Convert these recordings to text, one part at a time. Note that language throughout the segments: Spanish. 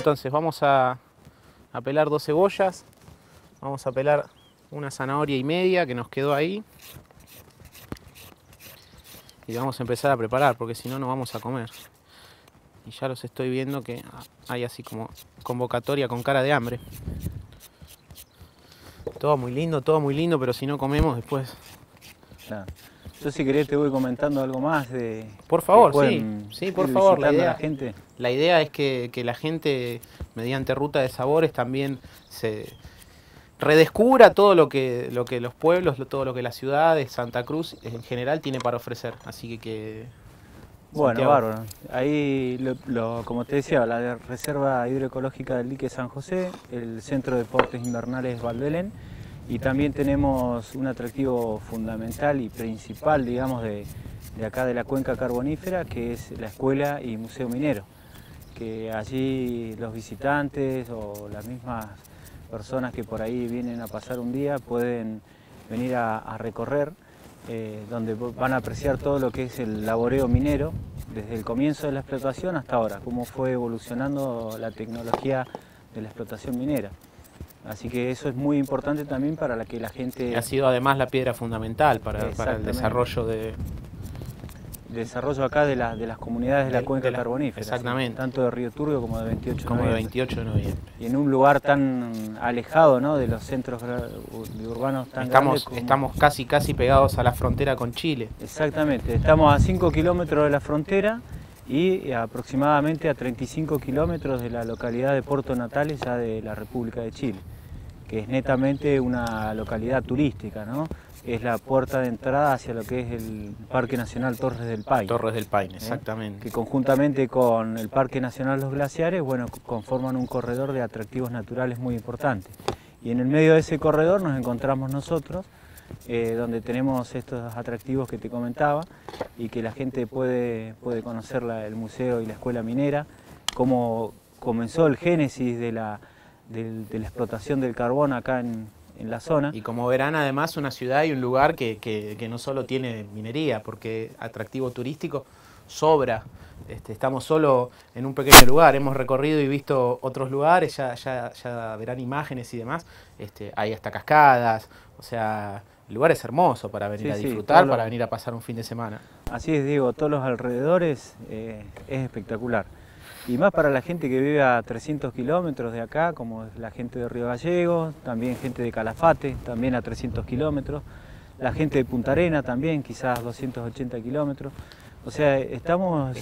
entonces vamos a pelar 2 cebollas, vamos a pelar una zanahoria y media que nos quedó ahí. Y vamos a empezar a preparar, porque si no, no vamos a comer. Y ya los estoy viendo que hay así como convocatoria con cara de hambre. Todo muy lindo, pero si no comemos después... Claro. Yo si querés te voy comentando algo más de... Por favor, sí, por favor. La idea es que la gente, mediante ruta de sabores, también se redescubra todo lo que los pueblos, todo lo que las ciudades, Santa Cruz en general tiene para ofrecer. Así que bueno, Santiago. Bárbaro. Ahí, como te decía, la Reserva Hidroecológica del Dique San José, el Centro de Deportes Invernales Valbelén, y también tenemos un atractivo fundamental y principal, digamos, de acá de la cuenca carbonífera, que es la Escuela y Museo Minero, que allí los visitantes o las mismas personas que por ahí vienen a pasar un día pueden venir a recorrer, donde van a apreciar todo lo que es el laboreo minero, desde el comienzo de la explotación hasta ahora, cómo fue evolucionando la tecnología de la explotación minera. Así que eso es muy importante también para que la gente... Ha sido además la piedra fundamental para el desarrollo acá de las comunidades de la cuenca carbonífera. Exactamente. ¿Sí? Tanto de Río Turbio como de 28 como de 28 de noviembre. Y en un lugar tan alejado, ¿no?, de los centros urbanos tan grandes como... Estamos casi pegados a la frontera con Chile. Exactamente, estamos a 5 kilómetros de la frontera y aproximadamente a 35 kilómetros de la localidad de Puerto Natales, ya de la República de Chile, que es netamente una localidad turística, ¿no? Es la puerta de entrada hacia lo que es el Parque Nacional Torres del Paine. Torres del Paine, exactamente. Que conjuntamente con el Parque Nacional Los Glaciares, bueno, conforman un corredor de atractivos naturales muy importante. Y en el medio de ese corredor nos encontramos nosotros, donde tenemos estos atractivos que te comentaba y que la gente puede conocer el museo y la escuela minera, cómo comenzó el génesis de la explotación del carbón acá en la zona. Y como verán, además, una ciudad y un lugar que no solo tiene minería, porque atractivo turístico sobra. Estamos solo en un pequeño lugar, hemos recorrido y visto otros lugares, ya verán imágenes y demás. Hay hasta cascadas, o sea, el lugar es hermoso para venir a disfrutar, para venir a pasar un fin de semana. Así es, Diego, todos los alrededores es espectacular. Y más para la gente que vive a 300 kilómetros de acá, como es la gente de Río Gallegos, también gente de Calafate, también a 300 kilómetros, la gente de Punta Arenas también, quizás 280 kilómetros. O sea, estamos...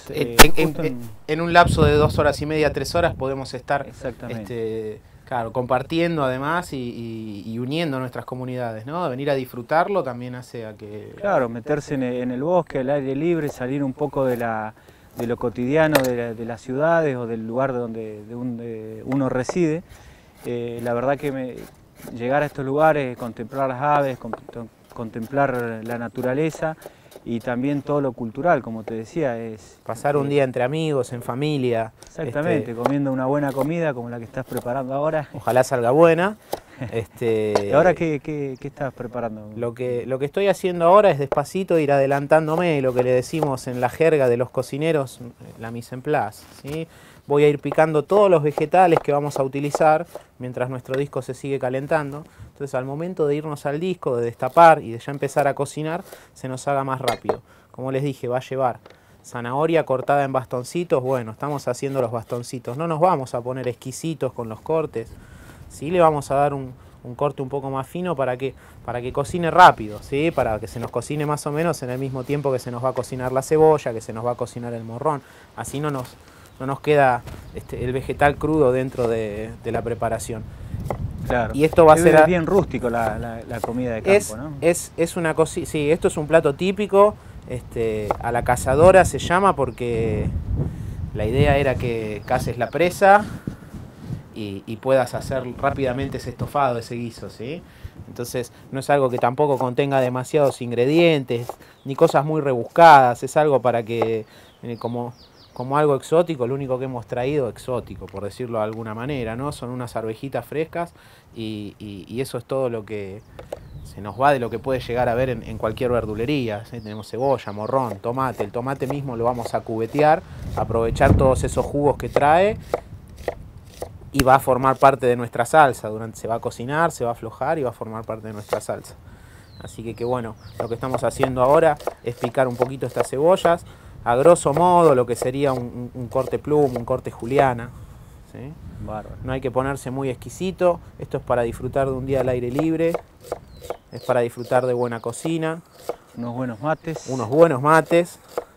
en un lapso de 2 horas y media, 3 horas podemos estar claro, compartiendo además y uniendo nuestras comunidades, ¿no? Venir a disfrutarlo también hace a que... Claro, meterse en el bosque, al aire libre, salir un poco de lo cotidiano de las ciudades o del lugar donde uno reside. La verdad que llegar a estos lugares, contemplar las aves, contemplar la naturaleza y también todo lo cultural, como te decía, es... Pasar un día entre amigos, en familia. Exactamente, comiendo una buena comida como la que estás preparando ahora. Ojalá salga buena. ¿Y ahora qué estás preparando? Lo que estoy haciendo ahora es despacito ir adelantándome, lo que le decimos en la jerga de los cocineros, la mise en place, ¿sí? Voy a ir picando todos los vegetales que vamos a utilizar mientras nuestro disco se sigue calentando. Entonces, al momento de irnos al disco, de destapar y de ya empezar a cocinar, se nos haga más rápido. Como les dije, va a llevar zanahoria cortada en bastoncitos. Bueno, estamos haciendo los bastoncitos. No nos vamos a poner exquisitos con los cortes. Sí, le vamos a dar un corte un poco más fino para que cocine rápido, ¿sí? Para que se nos cocine más o menos en el mismo tiempo que se nos va a cocinar la cebolla, que se nos va a cocinar el morrón. Así no nos queda el vegetal crudo dentro de la preparación. Claro. Y esto va a ser bien rústico la comida de campo, ¿no? Es una cocina, sí, esto es un plato típico, a la cazadora se llama porque la idea era que caces la presa y puedas hacer rápidamente ese estofado, ese guiso, ¿sí? Entonces no es algo que tampoco contenga demasiados ingredientes, ni cosas muy rebuscadas, es algo para que, como algo exótico, lo único que hemos traído exótico, por decirlo de alguna manera, ¿no? Son unas arvejitas frescas y eso es todo lo que se nos va de lo que puede llegar a ver en cualquier verdulería, ¿sí? Tenemos cebolla, morrón, tomate, el tomate mismo lo vamos a cubetear, aprovechar todos esos jugos que trae y va a formar parte de nuestra salsa. Se va a cocinar, se va a aflojar y va a formar parte de nuestra salsa. Así que bueno, lo que estamos haciendo ahora es picar un poquito estas cebollas, a grosso modo lo que sería un corte plum, un corte juliana, ¿sí? Bárbaro. No hay que ponerse muy exquisito, esto es para disfrutar de un día al aire libre, es para disfrutar de buena cocina. Unos buenos mates. Unos buenos mates.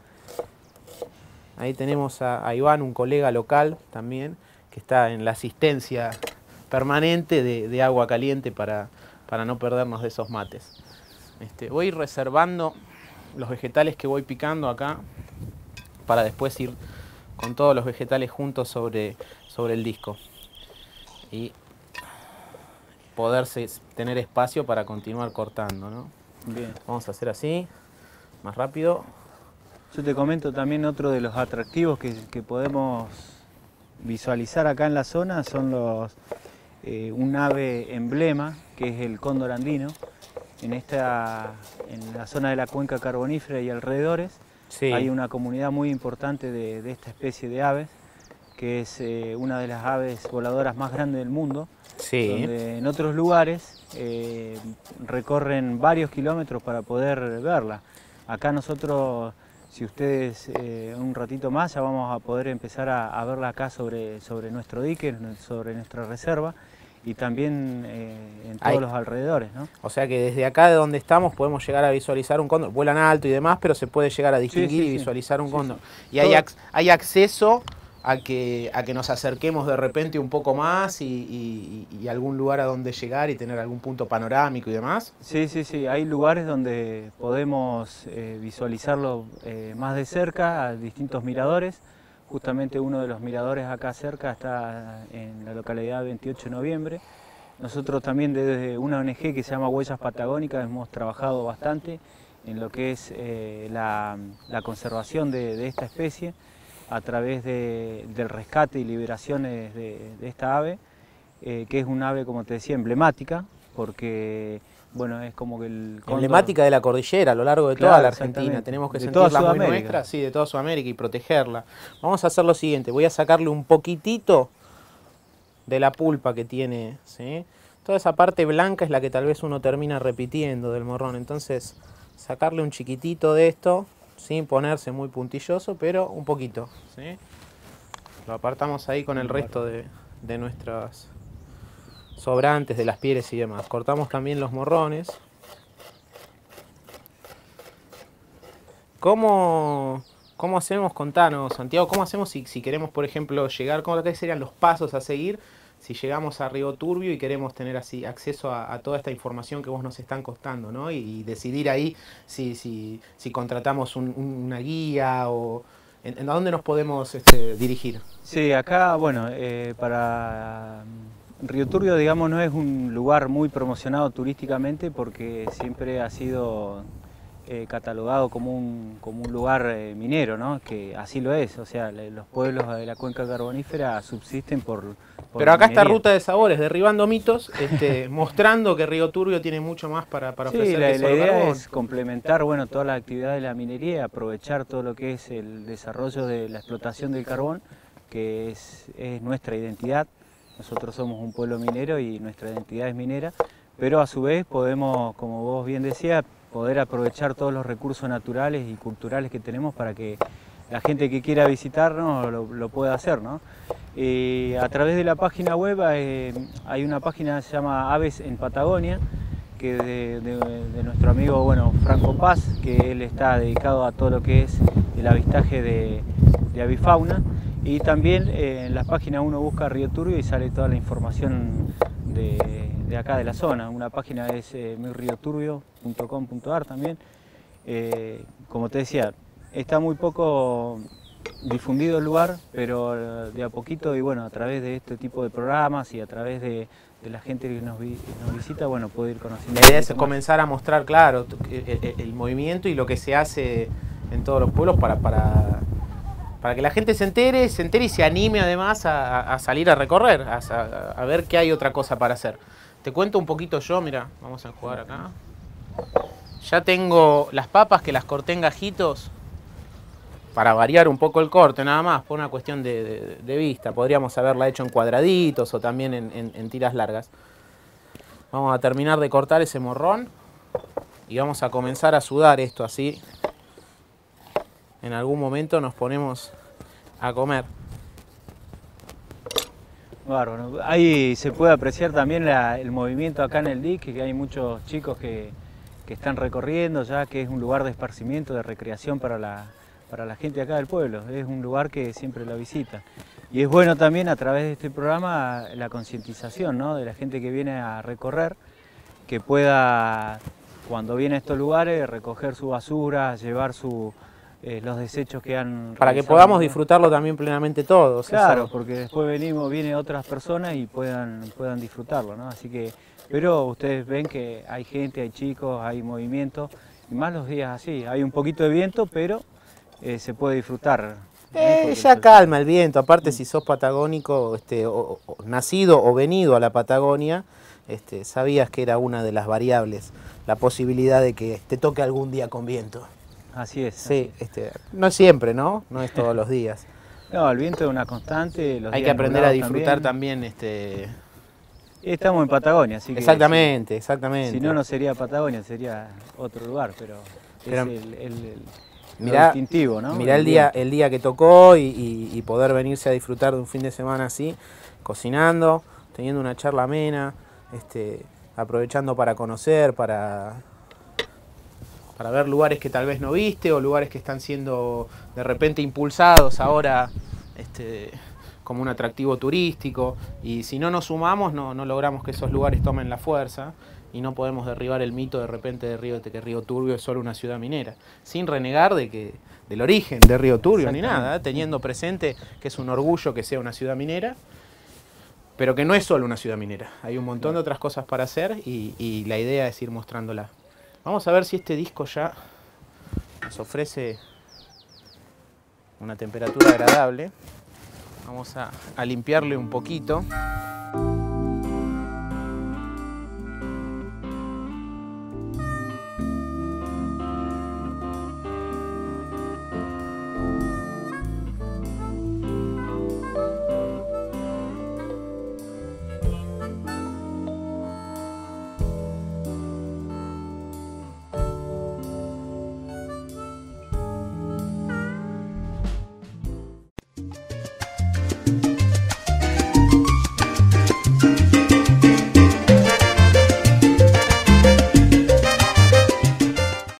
Ahí tenemos a Iván, un colega local también, que está en la asistencia permanente de agua caliente para no perdernos de esos mates. Voy a ir reservando los vegetales que voy picando acá para después ir con todos los vegetales juntos sobre el disco y poder tener espacio para continuar cortando, ¿no? Bien. Vamos a hacer así, más rápido. Yo te comento también otro de los atractivos que podemos visualizar acá en la zona son un ave emblema que es el cóndor andino. En la zona de la cuenca carbonífera y alrededores sí. Hay una comunidad muy importante de esta especie de aves, que es una de las aves voladoras más grandes del mundo, sí. Donde en otros lugares recorren varios kilómetros para poder verla. Acá nosotros, si ustedes un ratito más, ya vamos a poder empezar a verla acá sobre nuestro dique, sobre nuestra reserva, y también en todos los alrededores, ¿no? O sea que desde acá de donde estamos podemos llegar a visualizar un cóndor. Vuelan alto y demás, pero se puede llegar a distinguir y visualizar un cóndor. Sí. Y hay acceso a que nos acerquemos de repente un poco más y algún lugar a donde llegar y tener algún punto panorámico y demás. Sí, hay lugares donde podemos visualizarlo más de cerca, a distintos miradores. Justamente uno de los miradores acá cerca está en la localidad 28 de noviembre. Nosotros también desde una ONG que se llama Huellas Patagónicas hemos trabajado bastante en lo que es la conservación de esta especie a través del rescate y liberaciones de esta ave, que es un ave, como te decía, emblemática, porque bueno, es como que el cóndor... Emblemática de la cordillera a lo largo de toda la Argentina. Tenemos que sentirla muy nuestra, sí, de toda Sudamérica y protegerla. Vamos a hacer lo siguiente, voy a sacarle un poquitito de la pulpa que tiene, ¿sí? Toda esa parte blanca es la que tal vez uno termina repitiendo del morrón, entonces sacarle un chiquitito de esto, sin ponerse muy puntilloso, pero un poquito, ¿sí? Lo apartamos ahí con el resto de nuestras sobrantes, de las pieles y demás. Cortamos también los morrones. ¿Cómo hacemos? Contanos, Santiago, ¿cómo hacemos si queremos, por ejemplo, llegar? ¿Cómo serían los pasos a seguir si llegamos a Río Turbio y queremos tener así acceso a toda esta información que vos nos están costando, ¿no? Y decidir ahí si contratamos una guía o ¿a dónde nos podemos dirigir? Sí, acá, bueno, para Río Turbio, digamos, no es un lugar muy promocionado turísticamente porque siempre ha sido catalogado como un lugar minero, ¿no? Que así lo es, o sea, los pueblos de la cuenca carbonífera subsisten por Pero acá está Ruta de Sabores, derribando mitos, mostrando que Río Turbio tiene mucho más para ofrecer. Sí, la idea es complementar, bueno, toda la actividad de la minería y aprovechar todo lo que es el desarrollo de la explotación del carbón, que es nuestra identidad. Nosotros somos un pueblo minero y nuestra identidad es minera, pero a su vez podemos, como vos bien decías, poder aprovechar todos los recursos naturales y culturales que tenemos para que la gente que quiera visitarnos lo pueda hacer, ¿no? A través de la página web hay una página que se llama Aves en Patagonia, que de nuestro amigo, bueno, Franco Paz, que él está dedicado a todo lo que es el avistaje de avifauna. Y también en la página uno busca Río Turbio y sale toda la información de acá de la zona. Una página es mirrioturbio.com.ar también. Como te decía, está muy poco difundido el lugar, pero de a poquito y bueno, a través de este tipo de programas y a través de la gente que nos visita, bueno, puede ir conociendo. La idea es comenzar a mostrar, claro, el movimiento y lo que se hace en todos los pueblos para que la gente se entere y se anime además a salir a recorrer, a ver qué hay otra cosa para hacer. Te cuento un poquito yo, mira, vamos a jugar acá. Ya tengo las papas que las corté en gajitos. para variar un poco el corte nada más, por una cuestión de vista. Podríamos haberla hecho en cuadraditos o también en tiras largas. Vamos a terminar de cortar ese morrón y vamos a comenzar a sudar esto así. En algún momento nos ponemos a comer. Bárbaro. Ahí se puede apreciar también el movimiento acá en el dique, que hay muchos chicos que están recorriendo ya, que es un lugar de esparcimiento, de recreación para la gente acá del pueblo. Es un lugar que siempre lo visita. Y es bueno también a través de este programa la concientización, ¿no?, de la gente que viene a recorrer, que pueda, cuando viene a estos lugares, recoger su basura, llevar los desechos que han para que realizado, podamos ¿no?, disfrutarlo también plenamente todos. Claro, eso. porque después vienen otras personas y puedan disfrutarlo, ¿no? Así que, pero ustedes ven que hay gente, hay chicos, hay movimiento, y más los días así, hay un poquito de viento, pero se puede disfrutar. Ya calma el viento, aparte si sos patagónico, o nacido o venido a la Patagonia, sabías que era una de las variables, la posibilidad de que te toque algún día con viento. Así es. Sí, así es. no es siempre, ¿no? No es todos los días. No, el viento es una constante. Hay que aprender a disfrutar también. Estamos en Patagonia, así que... Exactamente, exactamente. Si no, no sería Patagonia, sería otro lugar, pero es mirá, lo distintivo, ¿no? Mirá el día que tocó y poder venirse a disfrutar de un fin de semana así, cocinando, teniendo una charla amena, aprovechando para conocer, para ver lugares que tal vez no viste o lugares que están siendo de repente impulsados ahora como un atractivo turístico, y si no nos sumamos no logramos que esos lugares tomen la fuerza y no podemos derribar el mito de repente de que Río Turbio es solo una ciudad minera, sin renegar del origen de Río Turbio ni nada, teniendo presente que es un orgullo que sea una ciudad minera, pero que no es solo una ciudad minera, hay un montón de otras cosas para hacer y la idea es ir mostrándola. Vamos a ver si este disco ya nos ofrece una temperatura agradable. Vamos a limpiarle un poquito.